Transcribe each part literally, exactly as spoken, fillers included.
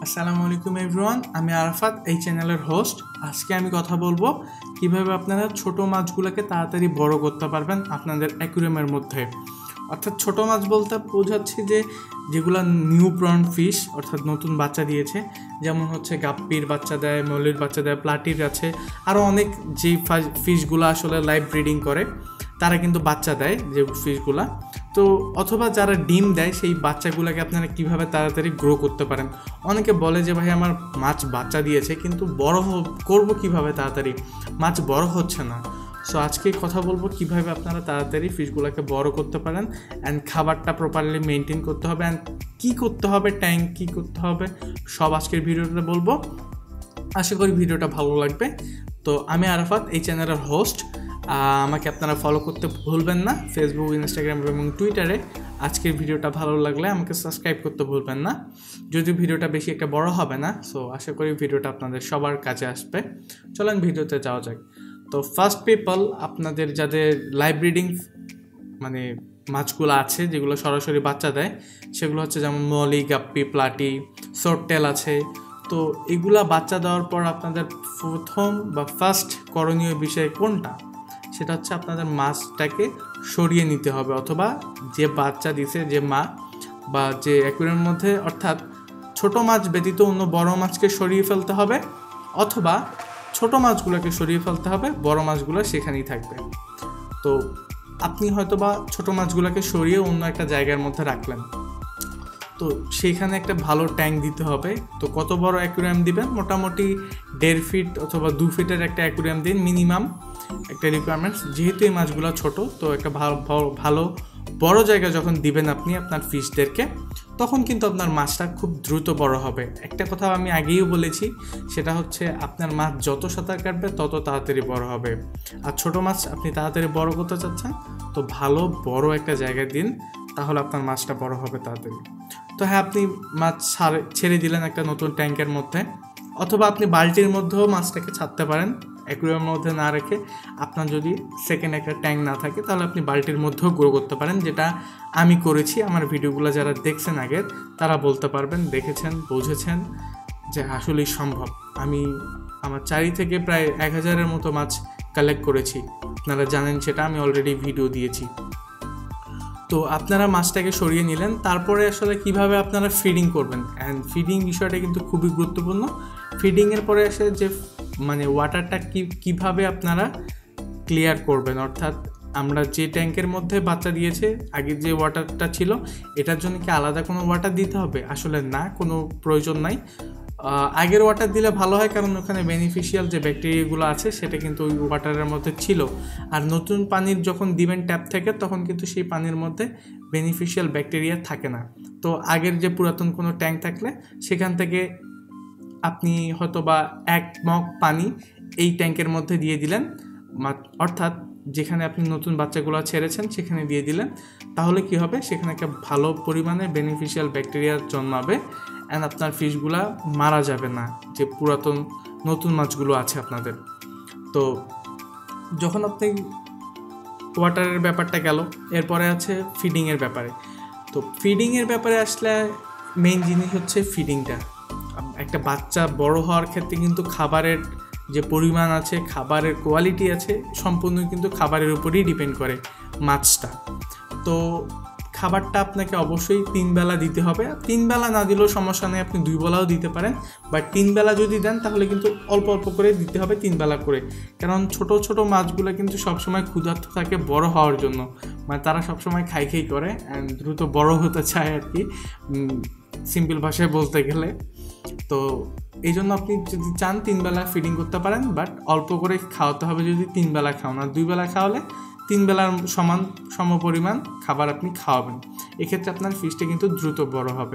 আসসালামু আলাইকুম এভরিওয়ান, আমি আরাফাত, এই চ্যানেলের হোস্ট। আজকে আমি কথা বলবো কিভাবে আপনারা ছোট মাছগুলোকে তাড়াতাড়ি বড় করতে পারবেন আপনাদের অ্যাকুরিয়ামের মধ্যে। অর্থাৎ ছোট মাছ বলতে বোঝাচ্ছি যে যেগুলো নিউ ব্রন ফিশ, অর্থাৎ নতুন বাচ্চা দিয়েছে, যেমন হচ্ছে গাপ্পির বাচ্চা দেয়, মল্লির বাচ্চা দেয়, প্লাটির আছে, আরও অনেক যেই ফিশগুলো আসলে লাইভ ব্রিডিং করে তারা কিন্তু বাচ্চা দেয় যে ফিশগুলা। তো অথবা যারা ডিম দেয় সেই বাচ্চাগুলোকে আপনারা কিভাবে তাড়াতাড়ি গ্রো করতে পারেন। অনেকে বলে যে ভাই আমার মাছ বাচ্চা দিয়েছে কিন্তু বড় করবো কিভাবে, তাড়াতাড়ি মাছ বড় হচ্ছে না। সো আজকে কথা বলবো কিভাবে আপনারা তাড়াতাড়ি ফিশগুলোকে বড় করতে পারেন, অ্যান্ড খাবারটা প্রপারলি মেনটেন করতে হবে, অ্যান্ড কী করতে হবে, ট্যাঙ্ক কী করতে হবে, সব আজকের ভিডিওতে বলবো। আশা করি ভিডিওটা ভালো লাগবে। তো আমি আরাফাত, এই চ্যানেলের হোস্ট। আমাকে আপনারা ফলো করতে ভুলবেন না ফেসবুক, ইনস্টাগ্রাম এবং টুইটারে। আজকের ভিডিওটা ভালো লাগলে আমাকে সাবস্ক্রাইব করতে ভুলবেন না, যদিও ভিডিওটা বেশি একটা বড় হবে না। সো আশা করি ভিডিওটা আপনাদের সবার কাজে আসবে। চলেন ভিডিওতে যাওয়া যাক। তো ফার্স্ট পিপল, আপনাদের যাদের লাইভ ব্রিডিং মানে মাছগুলো আছে যেগুলো সরাসরি বাচ্চা দেয়, সেগুলো হচ্ছে যেমন মলি, গাপ্পি, প্লাটি, সোরটেল আছে। তো এগুলা বাচ্চা দেওয়ার পর আপনাদের প্রথম বা ফার্স্ট করণীয় বিষয় কোনটা, সেটা হচ্ছে আপনাদের মাছটাকে সরিয়ে নিতে হবে, অথবা যে বাচ্চা দিছে যে মা বা যে অ্যাকুয়ারিয়ামের মধ্যে, অর্থাৎ ছোট মাছ ব্যতীত অন্য বড় মাছকে সরিয়ে ফেলতে হবে, অথবা ছোট মাছগুলোকে সরিয়ে ফেলতে হবে, বড় মাছগুলো সেখানেই থাকবে। তো আপনি হয়তো বা ছোট মাছগুলোকে সরিয়ে অন্য একটা জায়গার মধ্যে রাখলেন, তো সেইখানে একটা ভালো ট্যাঙ্ক দিতে হবে। তো কত বড় অ্যাকুয়ারিয়াম দিবেন, মোটামুটি দেড় ফিট অথবা দু ফিটের একটা অ্যাকুয়ারিয়াম দিন মিনিমাম, একটা রিকোয়ারমেন্টস। যেহেতু এই মাছগুলো ছোট, তো একটা ভালো ভালো বড় জায়গা যখন দিবেন আপনি আপনার ফিশদেরকে, তখন কিন্তু আপনার মাছটা খুব দ্রুত বড় হবে। একটা কথা আমি আগেই বলেছি, সেটা হচ্ছে আপনার মাছ যত সাঁতার কাটবে তত তাড়াতাড়ি বড় হবে। আর ছোট মাছ আপনি তাড়াতাড়ি বড় করতে চাচ্ছেন, তো ভালো বড় একটা জায়গায় দিন, তাহলে আপনার মাছটা বড় হবে তাড়াতাড়ি। তো হ্যাঁ, আপনি মাছ ছেড়ে দিলেন একটা নতুন ট্যাঙ্কের মধ্যে, অথবা আপনি বালতির মধ্যেও মাছটাকে ছাড়তে পারেন অ্যাকুয়ারিয়ামের মধ্যে না রেখে। আপনার যদি সেকেন্ড একটা ট্যাঙ্ক না থাকে, তাহলে আপনি বালতির মধ্যেও গ্রো করতে পারেন, যেটা আমি করেছি। আমার ভিডিওগুলো যারা দেখছেন আগের, তারা বলতে পারবেন, দেখেছেন, বুঝেছেন যে আসলেই সম্ভব। আমি আমার চারি থেকে প্রায় এক হাজারের মতো মাছ কালেক্ট করেছি, আপনারা জানেন সেটা, আমি অলরেডি ভিডিও দিয়েছি। তো আপনারা মাছটাকে সরিয়ে নিলেন, তারপরে আসলে কিভাবে আপনারা ফিডিং করবেন, অ্যান্ড ফিডিং বিষয়টা কিন্তু খুবই গুরুত্বপূর্ণ। ফিডিংয়ের পরে আসে যে মানে ওয়াটারটা কী কীভাবে আপনারা ক্লিয়ার করবেন, অর্থাৎ আমরা যে ট্যাঙ্কের মধ্যে বাচ্চা দিয়েছে আগে যে ওয়াটারটা ছিল, এটার জন্য কি আলাদা কোনো ওয়াটার দিতে হবে? আসলে না, কোনো প্রয়োজন নাই। আগের ওয়াটার দিলে ভালো হয়, কারণ ওখানে বেনিফিশিয়াল যে ব্যাকটেরিয়াগুলো আছে সেটা কিন্তু ওই ওয়াটারের মধ্যে ছিল। আর নতুন পানির যখন দিবেন ট্যাপ থেকে, তখন কিন্তু সেই পানির মধ্যে বেনিফিশিয়াল ব্যাকটেরিয়া থাকে না। তো আগের যে পুরাতন কোনো ট্যাঙ্ক থাকলে সেখান থেকে আপনি হয়তো বা এক মগ পানি এই ট্যাঙ্কের মধ্যে দিয়ে দিলেন, অর্থাৎ যেখানে আপনি নতুন বাচ্চাগুলো ছেড়েছেন সেখানে দিয়ে দিলেন, তাহলে কি হবে, সেখানে একটা ভালো পরিমাণে বেনিফিশিয়াল ব্যাকটেরিয়া জন্মাবে, অ্যান্ড আপনার ফিশগুলা মারা যাবে না, যে পুরাতন নতুন মাছগুলো আছে আপনাদের। তো যখন আপনি ওয়াটারের ব্যাপারটা গেল, এরপরে আছে ফিডিংয়ের ব্যাপারে। তো ফিডিংয়ের ব্যাপারে আসলে মেইন জিনিস হচ্ছে ফিডিংটা। একটা বাচ্চা বড় হওয়ার ক্ষেত্রে কিন্তু খাবারের যে পরিমাণ আছে, খাবারের কোয়ালিটি আছে, সম্পূর্ণ কিন্তু খাবারের উপরেই ডিপেন্ড করে মাছটা। তো খাবারটা আপনাকে অবশ্যই তিন বেলা দিতে হবে। তিন বেলা না দিলেও সমস্যা নেই, আপনি দুই বেলাও দিতে পারেন, বাট তিন বেলা যদি দেন তাহলে কিন্তু অল্প অল্প করে দিতে হবে, তিন বেলা করে। কারণ ছোট ছোট মাছগুলো কিন্তু সবসময় ক্ষুধার্ত থাকে বড় হওয়ার জন্য, মানে তারা সবসময় খাই খাই করে অ্যান্ড দ্রুত বড় হতে চায় আর কি, সিম্পল ভাষায় বলতে গেলে। তো এই জন্য আপনি যদি চান তিন বেলা ফিডিং করতে পারেন, বাট অল্প করে খাওয়াতে হবে। যদি তিন বেলা খাওয়ান, আর দুই বেলা খাওয়ালে তিন বেলার সমান সম পরিমাণ খাবার আপনি খাওয়াবেন, এক্ষেত্রে আপনার ফিশটা কিন্তু দ্রুত বড় হবে।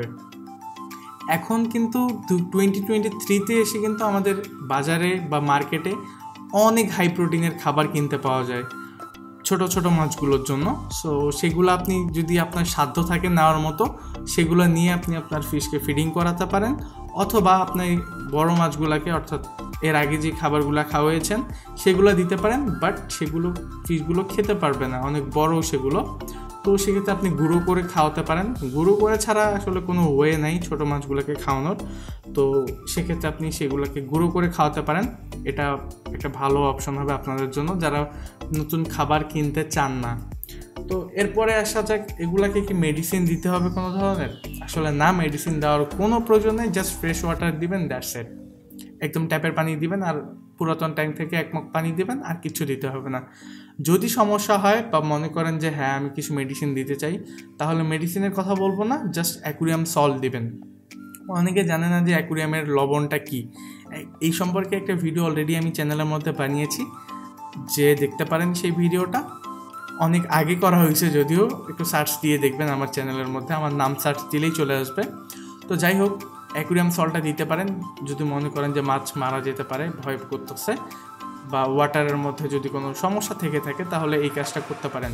এখন কিন্তু টোয়েন্টি টোয়েন্টি থ্রিতে এসে কিন্তু আমাদের বাজারে বা মার্কেটে অনেক হাই প্রোটিনের খাবার কিনতে পাওয়া যায় ছোট ছোট মাছগুলোর জন্য। সো সেগুলো আপনি যদি আপনার সাধ্য থাকে নেওয়ার মতো, সেগুলো নিয়ে আপনি আপনার ফিশকে ফিডিং করাতে পারেন, অথবা আপনি বড় মাছগুলোকে, অর্থাৎ এর আগে যে খাবারগুলো খাওয়াইছেন সেগুলো দিতে পারেন, বাট সেগুলো ফিশগুলো খেতে পারবে না, অনেক বড় সেগুলো। তো সেক্ষেত্রে আপনি গুঁড়ো করে খাওয়াতে পারেন। গুঁড়ো করে ছাড়া আসলে কোনো ওয়ে নাই ছোটো মাছগুলোকে খাওয়ানোর, তো সেক্ষেত্রে আপনি সেগুলোকে গুঁড়ো করে খাওয়াতে পারেন। এটা একটা ভালো অপশন হবে আপনাদের জন্য যারা নতুন খাবার কিনতে চান না। তো এরপরে আসা যাক, এগুলাকে কি মেডিসিন দিতে হবে কোনো ধরনের? আসলে না, মেডিসিন দেওয়ার কোনো প্রয়োজন নেই। জাস্ট ফ্রেশ ওয়াটার দিবেন, দ্যাটস ইট। একদম ট্যাপের পানি দিবেন আর পুরাতন ট্যাঙ্ক থেকে এক মগ পানি দিবেন, আর কিছু দিতে হবে না। যদি সমস্যা হয় বা মনে করেন যে হ্যাঁ আমি কিছু মেডিসিন দিতে চাই, তাহলে মেডিসিনের কথা বলবো না, জাস্ট অ্যাকুরিয়াম সল্ট দিবেন। অনেকে জানে না যে অ্যাকুরিয়ামের লবণটা কি। এই সম্পর্কে একটা ভিডিও অলরেডি আমি চ্যানেলের মধ্যে বানিয়েছি, যে দেখতে পারেন সেই ভিডিওটা। অনেক আগে করা হয়েছে যদিও, একটু সার্চ দিয়ে দেখবেন আমার চ্যানেলের মধ্যে, আমার নাম সার্চ দিলেই চলে আসবে। তো যাই হোক, অ্যাকুরিয়াম সল্টটা দিতে পারেন যদি মনে করেন যে মাছ মারা যেতে পারে, ভয় করতেছে, বা ওয়াটারের মধ্যে যদি কোনো সমস্যা থেকে থাকে, তাহলে এই কাজটা করতে পারেন।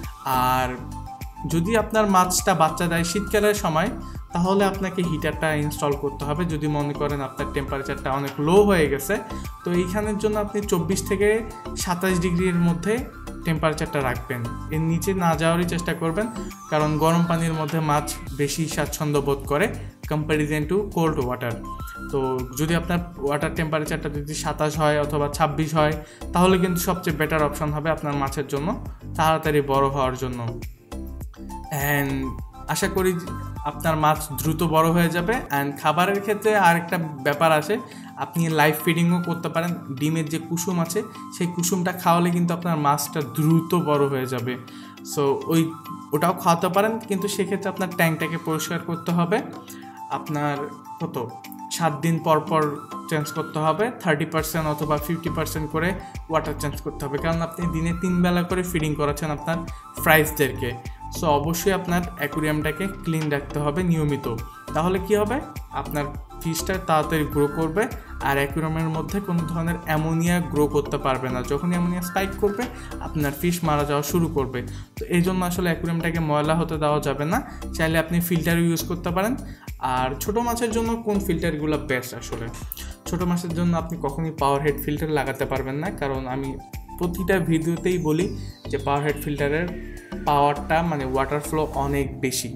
আর যদি আপনার মাছটা বাচ্চা দেয় শীতকালের সময়, তাহলে আপনাকে হিটারটা ইনস্টল করতে হবে। যদি মনে করেন আপনার টেম্পারেচারটা অনেক লো হয়ে গেছে, তো এইখানের জন্য আপনি চব্বিশ থেকে সাতাশ ডিগ্রির মধ্যে টেম্পারেচারটা রাখবেন, এর নিচে না যাওয়ারই চেষ্টা করবেন, কারণ গরম পানির মধ্যে মাছ বেশি স্বাচ্ছন্দ্য বোধ করে কম্প্যারিজন টু কোল্ড ওয়াটার। তো যদি আপনার ওয়াটার টেম্পারেচারটা যদি সাতাশ হয় অথবা ছাব্বিশ হয়, তাহলে কিন্তু সবচেয়ে বেটার অপশন হবে আপনার মাছের জন্য, তাড়াতাড়ি বড় হওয়ার জন্য। অ্যান্ড আশা করি আপনার মাছ দ্রুত বড় হয়ে যাবে। অ্যান্ড খাবারের ক্ষেত্রে আরেকটা ব্যাপার আছে, আপনি লাইভ ফিডিংও করতে পারেন। ডিমের যে কুসুম আছে, সেই কুসুমটা খাওয়ালে কিন্তু আপনার মাছটা দ্রুত বড় হয়ে যাবে। সো ওই ওটাও খাওয়াতে পারেন, কিন্তু সেক্ষেত্রে আপনার ট্যাঙ্কটাকে পরিষ্কার করতে হবে। আপনার কত সাত দিন পর পর চেঞ্জ করতে হবে, থার্টি পার্সেন্ট অথবা ফিফটি পার্সেন্ট করে ওয়াটার চেঞ্জ করতে হবে, কারণ আপনি দিনে তিন বেলা করে ফিডিং করাচ্ছেন আপনার ফ্রাইজদেরকে। সো অবশ্যই আপনার অ্যাকুরিয়ামটাকে ক্লিন রাখতে হবে নিয়মিত। তাহলে কি হবে, আপনার ফিশটা তাড়াতাড়ি গ্রো করবে, আর অ্যাকুরিয়ামের মধ্যে কোনো ধরনের অ্যামোনিয়া গ্রো করতে পারবে না। যখন অ্যামোনিয়া স্পাইক করবে, আপনার ফিশ মারা যাওয়া শুরু করবে। তো এই জন্য আসলে অ্যাকুরিয়ামটাকে ময়লা হতে দেওয়া যাবে না। চাইলে আপনি ফিল্টার ইউজ করতে পারেন। আর ছোটো মাছের জন্য কোন ফিল্টারগুলো বেস্ট? আসলে ছোটো মাছের জন্য আপনি কখনই পাওয়ার হেড ফিল্টার লাগাতে পারবেন না, কারণ আমি প্রতিটা ভিডিওতেই বলি যে পাওয়ার হেড ফিল্টারের পাওয়ারটা মানে ওয়াটার ফ্লো অনেক বেশি।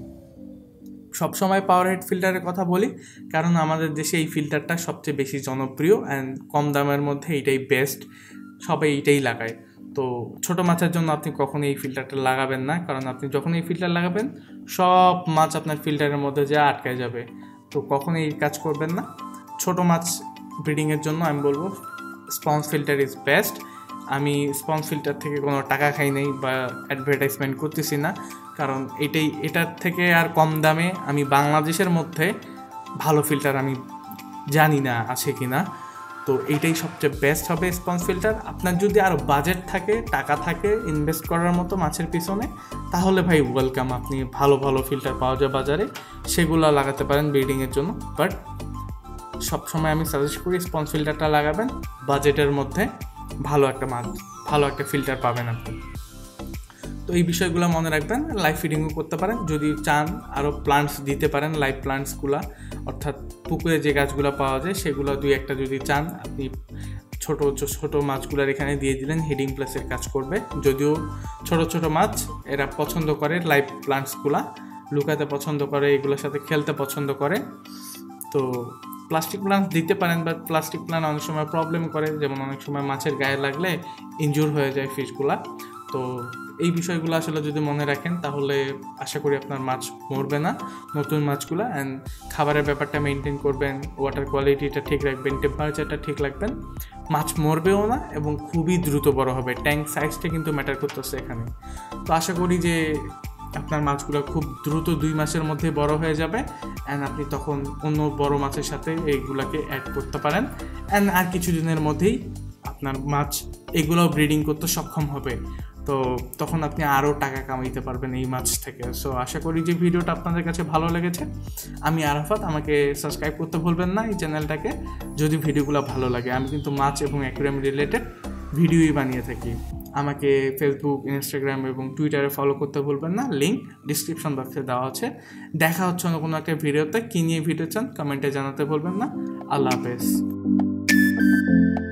সবসময় পাওয়ার হেড ফিল্টারের কথা বলি কারণ আমাদের দেশে এই ফিল্টারটা সবচেয়ে বেশি জনপ্রিয় অ্যান্ড কম দামের মধ্যে এইটাই বেস্ট, সবাই এইটাই লাগায়। তো ছোটো মাছের জন্য আপনি কখনোই এই ফিল্টারটা লাগাবেন না, কারণ আপনি যখন এই ফিল্টার লাগাবেন সব মাছ আপনার ফিল্টারের মধ্যে যা আটকায় যাবে। তো কখনোই এই কাজ করবেন না। ছোটো মাছ ব্রিডিংয়ের জন্য আমি বলবো স্পঞ্জ ফিল্টার ইজ বেস্ট। আমি স্পঞ্জ ফিল্টার থেকে কোনো টাকা খাই নাই বা অ্যাডভার্টাইজমেন্ট করতেছি না, কারণ এটাই এটার থেকে আর কম দামে আমি বাংলাদেশের মধ্যে ভালো ফিল্টার আমি জানি না আছে কি না। তো এইটাই সবচেয়ে বেস্ট হবে স্পঞ্জ ফিল্টার। আপনার যদি আরও বাজেট থাকে, টাকা থাকে ইনভেস্ট করার মতো মাছের পিছনে, তাহলে ভাই ওয়েলকাম, আপনি ভালো ভালো ফিল্টার পাওয়া যায় বাজারে, সেগুলো লাগাতে পারেন ব্রিডিংয়ের জন্য। বাট সবসময় আমি সাজেস্ট করি স্পঞ্জ ফিল্টারটা লাগাবেন, বাজেটের মধ্যে ভালো একটা মাছ ভালো একটা ফিল্টার পাবেন আপনি। তো এই বিষয়গুলো মনে রাখবেন। লাইভ ফিডিংও করতে পারেন, যদি চান আরও প্লান্টস দিতে পারেন, লাইভ প্লান্টসগুলো অর্থাৎ পুকুরে যে গাছগুলো পাওয়া যায় সেগুলো দুই একটা যদি চান আপনি ছোটো ছোটো মাছগুলোর এখানে দিয়ে দিলেন, হিডিং প্লেসের কাজ করবে। যদিও ছোট ছোট মাছ এরা পছন্দ করে লাইভ প্লান্টসগুলো, লুকাতে পছন্দ করে, এগুলোর সাথে খেলতে পছন্দ করে। তো প্লাস্টিক প্লান্ট দিতে পারেন, বাট প্লাস্টিক প্লান্ট অনেক সময় প্রবলেম করে, যেমন অনেক সময় মাছের গায়ে লাগলে ইনজুর হয়ে যায় ফিশগুলা। তো এই বিষয়গুলো আসলে যদি মনে রাখেন তাহলে আশা করি আপনার মাছ মরবে না, নতুন মাছগুলো। অ্যান্ড খাবারের ব্যাপারটা মেনটেন করবেন, ওয়াটার কোয়ালিটিটা ঠিক রাখবেন, টেম্পারেচারটা ঠিক রাখবেন, মাছ মরবেও না এবং খুবই দ্রুত বড় হবে। ট্যাঙ্ক সাইজটা কিন্তু ম্যাটার করতেছে এখানে। তো আশা করি যে আপনার মাছগুলো খুব দ্রুত দুই মাসের মধ্যে বড় হয়ে যাবে, অ্যান্ড আপনি তখন অন্য বড় মাছের সাথে এইগুলোকে অ্যাড করতে পারেন। অ্যান্ড আর কিছু দিনের মধ্যেই আপনার মাছ এগুলোও ব্রিডিং করতে সক্ষম হবে। তো তখন আপনি আরও টাকা কামাইতে পারবেন এই মাছ থেকে। সো আশা করি যে ভিডিওটা আপনাদের কাছে ভালো লেগেছে। আমি আরাফাত, আমাকে সাবস্ক্রাইব করতে ভুলবেন না এই চ্যানেলটাকে যদি ভিডিওগুলো ভালো লাগে। আমি কিন্তু মাছ এবং অ্যাকুরিয়াম রিলেটেড ভিডিওই বানিয়ে থাকি। আমাকে ফেসবুক, ইনস্টাগ্রাম এবং টুইটারে ফলো করতে ভুলবেন না, লিঙ্ক ডিসক্রিপশন বক্সে দেওয়া আছে। দেখা হচ্ছে অন্য কোনো একটা ভিডিওতে। কী নিয়ে ভিডিও চান কমেন্টে জানাতে ভুলবেন না। আল্লাহ হাফেজ।